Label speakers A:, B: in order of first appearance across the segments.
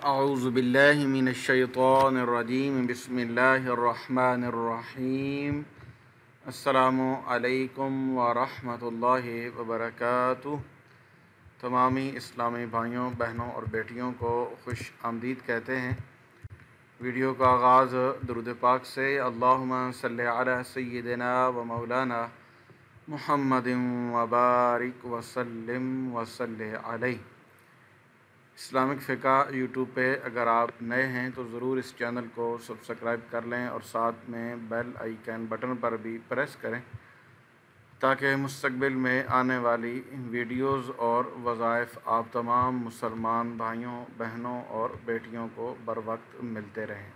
A: اعوذ باللہ من الشیطان الرجیم بسم اللہ الرحمن الرحیم السلام علیکم ورحمۃ اللہ وبرکاتہ۔ تمامی اسلامی بھائیوں، بہنوں اور بیٹیوں کو خوش آمدید کہتے ہیں۔ ویڈیو کا آغاز درود پاک سے، اللہم صلی علی سیدنا و مولانا محمد وبارک وسلم وصلی علیہ۔ اسلامک فقہ یوٹیوب پہ اگر آپ نئے ہیں تو ضرور اس چینل کو سبسکرائب کر لیں اور ساتھ میں بیل آئیکن بٹن پر بھی پریس کریں تاکہ مستقبل میں آنے والی ویڈیوز اور وظائف آپ تمام مسلمان بھائیوں، بہنوں اور بیٹیوں کو بر وقت ملتے رہیں۔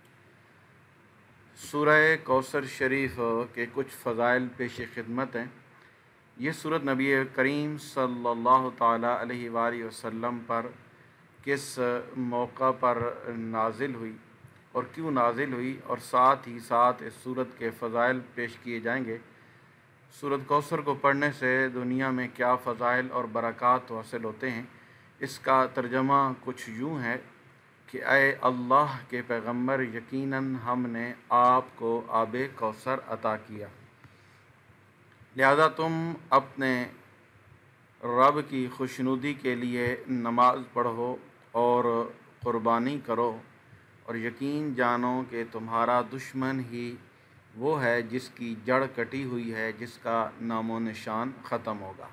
A: سورہ کوثر شریف کے کچھ فضائل پیش خدمت ہیں۔ یہ سورت نبی کریم صلی اللہ تعالیٰ علیہ وآلہ وسلم پر کس موقع پر نازل ہوئی اور کیوں نازل ہوئی، اور ساتھ ہی ساتھ اس سورت کے فضائل پیش کیے جائیں گے۔ سورت کوثر کو پڑھنے سے دنیا میں کیا فضائل اور برکات حاصل ہوتے ہیں، اس کا ترجمہ کچھ یوں ہے کہ اے اللہ کے پیغمبر، یقیناً ہم نے آپ کو آب کوثر عطا کیا، لہذا تم اپنے رب کی خوشنودی کے لیے نماز پڑھو اور قربانی کرو، اور یقین جانو کہ تمہارا دشمن ہی وہ ہے جس کی جڑ کٹی ہوئی ہے، جس کا نام و نشان ختم ہوگا۔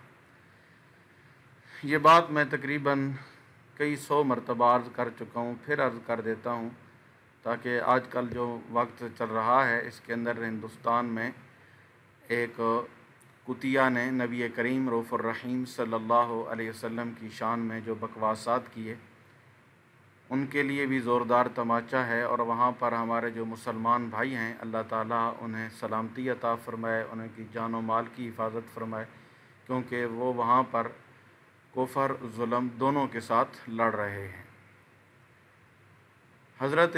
A: یہ بات میں تقریباً کئی سو مرتبہ عرض کر چکا ہوں، پھر عرض کر دیتا ہوں تاکہ آج کل جو وقت چل رہا ہے اس کے اندر ہندوستان میں ایک کتیا نے نبی کریم رؤوف الرحیم صلی اللہ علیہ وسلم کی شان میں جو بکواسات کیے، ان کے لیے بھی زوردار تماچا ہے، اور وہاں پر ہمارے جو مسلمان بھائی ہیں، اللہ تعالیٰ انہیں سلامتی عطا فرمائے، انہیں کی جان و مال کی حفاظت فرمائے، کیونکہ وہ وہاں پر کفر ظلم دونوں کے ساتھ لڑ رہے ہیں۔ حضرت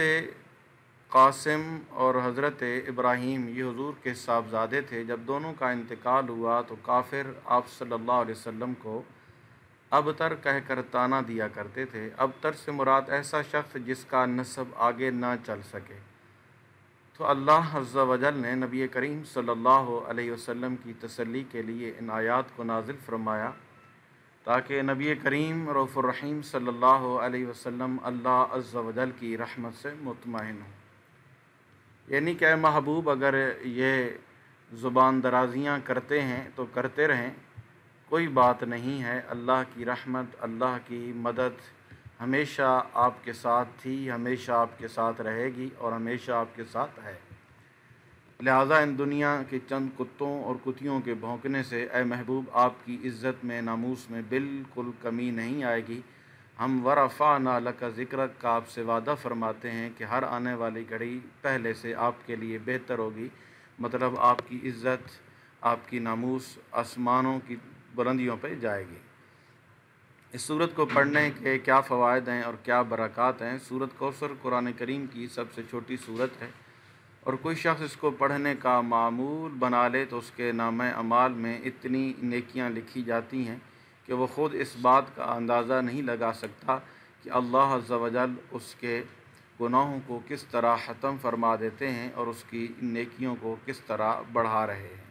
A: قاسم اور حضرت ابراہیم یہ حضور کے صاحبزادے تھے۔ جب دونوں کا انتقال ہوا تو کافر آپ صلی اللہ علیہ وسلم کو ابتر کہہ کر طعنہ دیا کرتے تھے۔ ابتر سے مراد ایسا شخص جس کا نسب آگے نہ چل سکے۔ تو اللہ عز و جل نے نبی کریم صلی اللہ علیہ وسلم کی تسلی کے لیے ان آیات کو نازل فرمایا تاکہ نبی کریم رؤوف الرحیم صلی اللہ علیہ وسلم اللہ عز و جل کی رحمت سے مطمئن ہوں، یعنی کہ اے محبوب، اگر یہ زبان درازیاں کرتے ہیں تو کرتے رہیں، کوئی بات نہیں ہے، اللہ کی رحمت، اللہ کی مدد ہمیشہ آپ کے ساتھ تھی، ہمیشہ آپ کے ساتھ رہے گی اور ہمیشہ آپ کے ساتھ ہے۔ لہٰذا ان دنیا کے چند کتوں اور کتیوں کے بھونکنے سے اے محبوب آپ کی عزت میں، ناموس میں بالکل کمی نہیں آئے گی۔ ہم ورفعنا لک ذکرک کا آپ سے وعدہ فرماتے ہیں کہ ہر آنے والی گھڑی پہلے سے آپ کے لیے بہتر ہوگی، مطلب آپ کی عزت، آپ کی ناموس آسمانوں کی بلندیوں پہ جائے گی۔ اس سورت کو پڑھنے کے کیا فوائد ہیں اور کیا برکات ہیں؟ سورت کوثر قرآن کریم کی سب سے چھوٹی سورت ہے، اور کوئی شخص اس کو پڑھنے کا معمول بنا لے تو اس کے نامہ اعمال میں اتنی نیکیاں لکھی جاتی ہیں کہ وہ خود اس بات کا اندازہ نہیں لگا سکتا کہ اللہ عز و جل اس کے گناہوں کو کس طرح ختم فرما دیتے ہیں اور اس کی نیکیوں کو کس طرح بڑھا رہے ہیں۔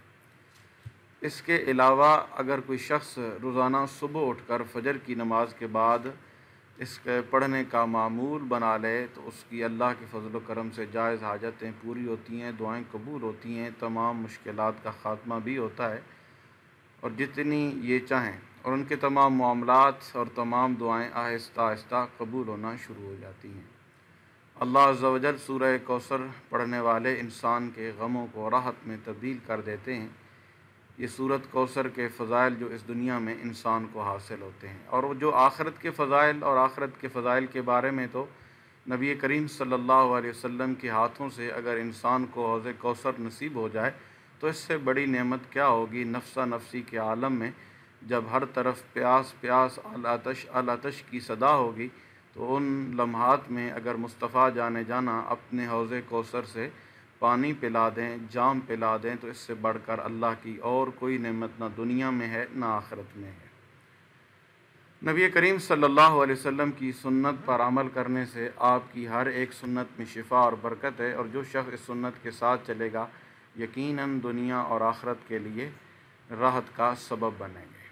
A: اس کے علاوہ اگر کوئی شخص روزانہ صبح اٹھ کر فجر کی نماز کے بعد اس کے پڑھنے کا معمول بنا لے تو اس کی اللہ کے فضل و کرم سے جائز حاجتیں پوری ہوتی ہیں، دعائیں قبول ہوتی ہیں، تمام مشکلات کا خاتمہ بھی ہوتا ہے، اور جتنی یہ چاہیں، اور ان کے تمام معاملات اور تمام دعائیں آہستہ آہستہ قبول ہونا شروع ہو جاتی ہیں۔ اللہ عز و جل سورہ کوثر پڑھنے والے انسان کے غموں کو راحت میں تبدیل کر دیتے ہیں۔ یہ سورت کوثر کے فضائل جو اس دنیا میں انسان کو حاصل ہوتے ہیں، اور جو آخرت کے فضائل اور آخرت کے فضائل کے بارے میں تو نبی کریم صلی اللہ علیہ وسلم کے ہاتھوں سے اگر انسان کو حوض کوثر نصیب ہو جائے تو اس سے بڑی نعمت کیا ہوگی۔ نفسا نفسی کے عالم میں جب ہر طرف پیاس پیاس العطش العطش کی صدا ہوگی تو ان لمحات میں اگر مصطفیٰ جانے جانا اپنے حوض کوثر سے پانی پلا دیں، جام پلا دیں، تو اس سے بڑھ کر اللہ کی اور کوئی نعمت نہ دنیا میں ہے نہ آخرت میں ہے۔ نبی کریم صلی اللہ علیہ وسلم کی سنت پر عمل کرنے سے آپ کی ہر ایک سنت میں شفا اور برکت ہے، اور جو شخص اس سنت کے ساتھ چلے گا یقیناً دنیا اور آخرت کے لیے راحت کا سبب بنیں گے۔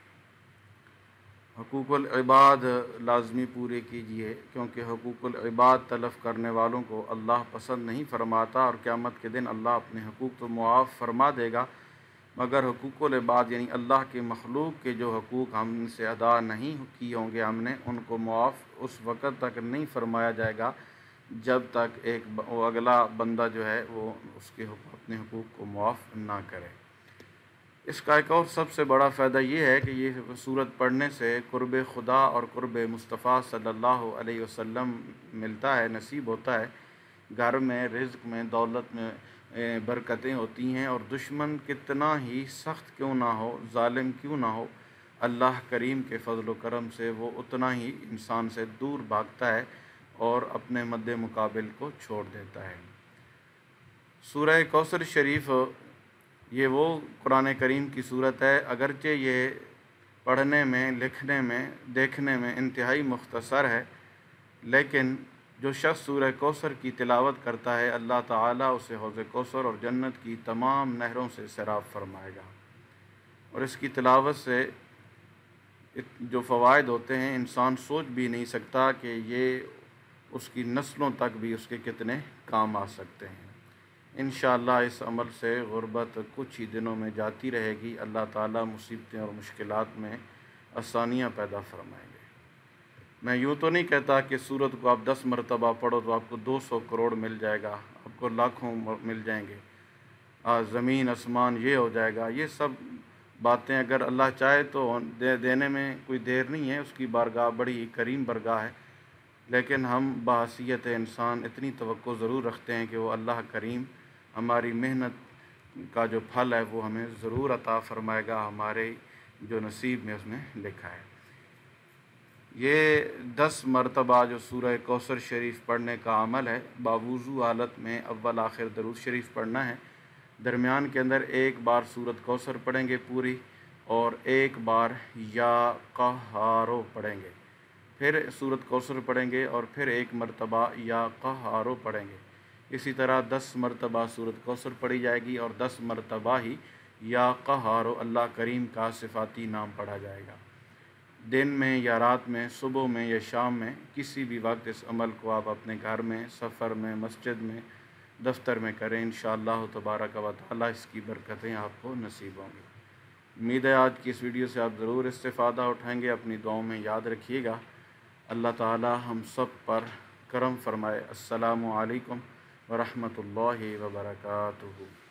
A: حقوق العباد لازمی پورے کیجیے، کیونکہ حقوق العباد تلف کرنے والوں کو اللہ پسند نہیں فرماتا، اور قیامت کے دن اللہ اپنے حقوق تو معاف فرما دے گا، مگر حقوق العباد یعنی اللہ کے مخلوق کے جو حقوق ہم سے ادا نہیں کی ہوں گے ہم نے، ان کو معاف اس وقت تک نہیں فرمایا جائے گا جب تک وہ اگلا بندہ جو ہے وہ اس کے اپنے حقوق کو معاف نہ کرے۔ اس کا ایک اور سب سے بڑا فائدہ یہ ہے کہ یہ سورت پڑھنے سے قرب خدا اور قرب مصطفیٰ صلی اللہ علیہ وسلم ملتا ہے، نصیب ہوتا ہے۔ گھر میں، رزق میں، دولت میں برکتیں ہوتی ہیں، اور دشمن کتنا ہی سخت کیوں نہ ہو، ظالم کیوں نہ ہو، اللہ کریم کے فضل و کرم سے وہ اتنا ہی انسان سے دور بھاگتا ہے اور اپنے مد مقابل کو چھوڑ دیتا ہے۔ سورہ کوثر شریف یہ وہ قرآن کریم کی صورت ہے، اگرچہ یہ پڑھنے میں، لکھنے میں، دیکھنے میں انتہائی مختصر ہے، لیکن جو شخص سورہ کوثر کی تلاوت کرتا ہے اللہ تعالیٰ اسے حوض کوثر اور جنت کی تمام نہروں سے سیراب فرمائے گا، اور اس کی تلاوت سے جو فوائد ہوتے ہیں انسان سوچ بھی نہیں سکتا کہ یہ اس کی نسلوں تک بھی اس کے کتنے کام آ سکتے ہیں۔ انشاءاللہ اس عمل سے غربت کچھ ہی دنوں میں جاتی رہے گی، اللہ تعالیٰ مصیبتیں اور مشکلات میں آسانیاں پیدا فرمائیں گے۔ میں یوں تو نہیں کہتا کہ سورت کو آپ 10 مرتبہ پڑھو تو آپ کو 200 کروڑ مل جائے گا، آپ کو لاکھوں مل جائیں گے، زمین آسمان یہ ہو جائے گا۔ یہ سب باتیں اگر اللہ چاہے تو دینے میں کوئی دیر نہیں ہے، اس کی بارگاہ بڑی کریم بارگاہ ہے، لیکن ہم بحیثیت انسان اتنی توقع ضرور رکھتے ہیں کہ وہ اللہ کریم ہماری محنت کا جو پھل ہے وہ ہمیں ضرور عطا فرمائے گا، ہمارے جو نصیب میں اس نے لکھا ہے۔ یہ 10 مرتبہ جو سورہ کوثر شریف پڑھنے کا عمل ہے، باوضو حالت میں اول آخر درود شریف پڑھنا ہے، درمیان کے اندر ایک بار سورت کوثر پڑھیں گے پوری، اور ایک بار یا قہارو پڑھیں گے، پھر سورت کوثر پڑھیں گے، اور پھر ایک مرتبہ یا قہارو پڑھیں گے۔ اسی طرح 10 مرتبہ سورت کوثر پڑھی جائے گی، اور 10 مرتبہ ہی یا قہارو اللہ کریم کا صفاتی نام پڑھا جائے گا۔ دن میں یا رات میں، صبح میں یا شام میں، کسی بھی وقت اس عمل کو آپ اپنے گھر میں، سفر میں، مسجد میں، دفتر میں کریں، انشاءاللہ تبارک و تعالی اس کی برکتیں آپ کو نصیب ہوں گی۔ امید ہے آج کی اس ویڈیو سے آپ ضرور استفادہ اٹھائیں گے، اپنی دعاؤں میں یاد رکھیے گا۔ اللہ تعالی ہم سب پر کرم فرمائے۔ السلام علیکم ورحمۃ اللہ وبرکاتہ۔